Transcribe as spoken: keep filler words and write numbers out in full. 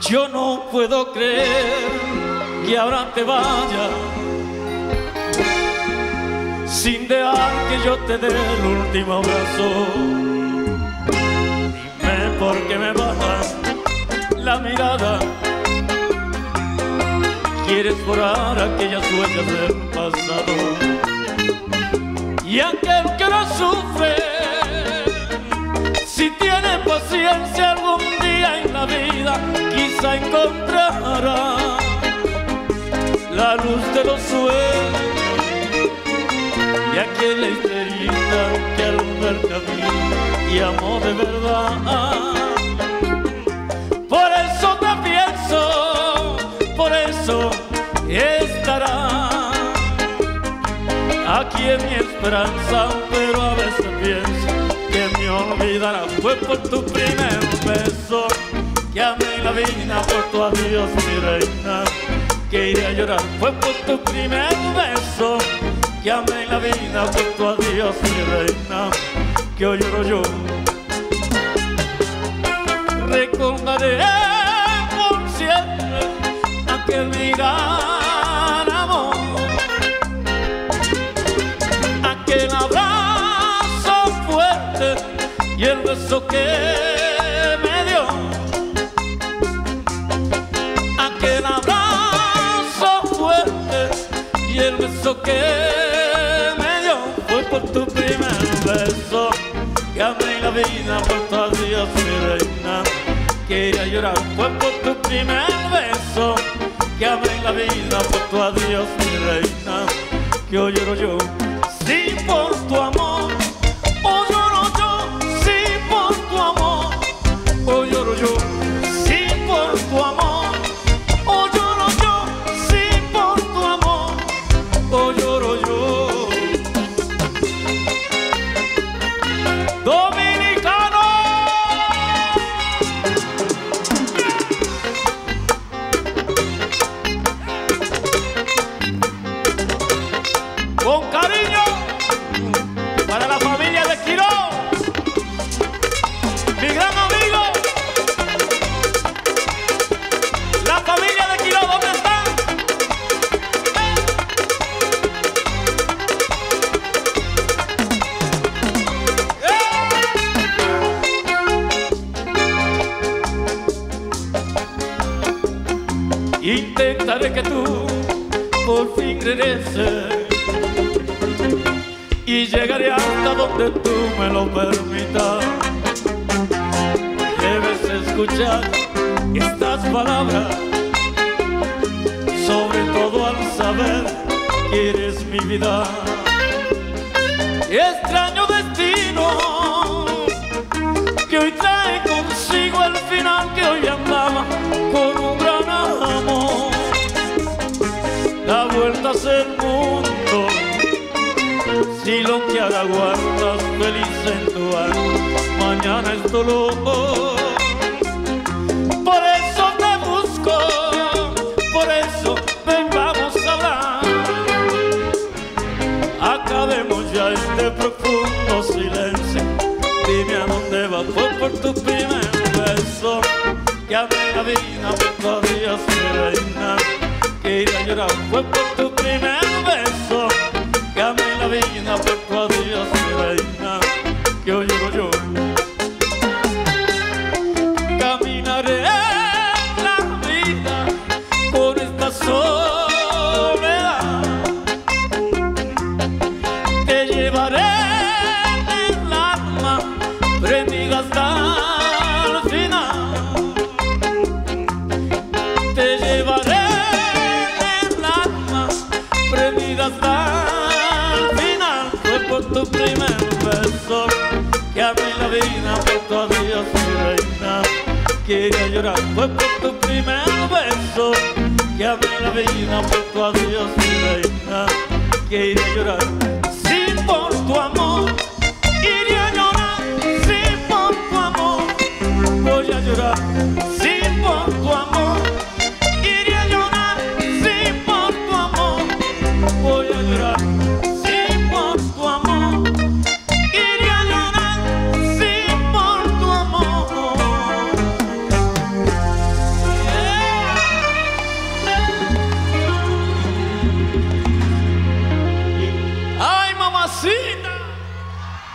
Yo no puedo creer que ahora te vayas sin dejar que yo te dé el último abrazo. Dime por qué me bajas la mirada. Quieres borrar aquellas huellas del pasado. Y aquel que no sufre, si tiene paciencia algún día en la vida, quizá encontrará la luz de los sueños de aquella estrellita que alumbra el camino y amó de verdad. Por eso te pienso, por eso estará aquí en mi esperanza, pero a veces pienso que me olvidará. Fue por tu primer beso que amé la vida, por tu adiós mi reina, que iré a llorar. Fue por tu primer beso que amé la vida, por tu adiós mi reina, que hoy lloro yo. Recordaré por siempre aquel mi gran amor, aquel abrazo fuerte y el beso que me dio, aquel abrazo fuerte y el beso que me dio. Fue por tu primer beso que amé la vida, por tu adiós mi reina, que iré a llorar. Fue por tu primer beso que amé la vida, por tu adiós mi reina, que hoy lloro yo. Sí, por tu amor, hoy lloro yo. Sí, por tu amor, hoy lloro yo. Sí, por tu amor, hoy lloro yo. Sí, por tu amor, hoy lloro yo. Dominicano. Con cariño para la familia de Quirós, mi gran amigo, la familia de Quirós, ¿dónde están? ¡Eh! Intentaré que tú por fin regreses y llegaré hasta donde tú me lo permitas. Debes escuchar estas palabras, sobre todo al saber que eres mi vida. Extraño destino que hoy trae consigo el final, que hoy andaba con un gran amor. Da vueltas el mundo si lo que ahora guardas feliz en tu alma, mañana es dolor. Por eso te busco, por eso ven, vamos a hablar. Acabemos ya este profundo silencio. Dime a dónde vas. Fue por tu primer beso que amé la vida, por tu adiós mi reina, que iré a llorar. Fue por tu primer beso que amé la vida, por tu adiós mi reina, que hoy lloro yo. Caminaré la vida con esta soledad, te llevaré en el alma prendida hasta el final, te llevaré en el alma prendida hasta el final. Fue por tu primer beso que amé la vida, por tu adiós mi reina, que iré a llorar. Fue por tu primer beso que amé la vida, por tu adiós mi reina, que iré a llorar. Sí, por tu amor iré a llorar. Sí, por tu amor voy a llorar.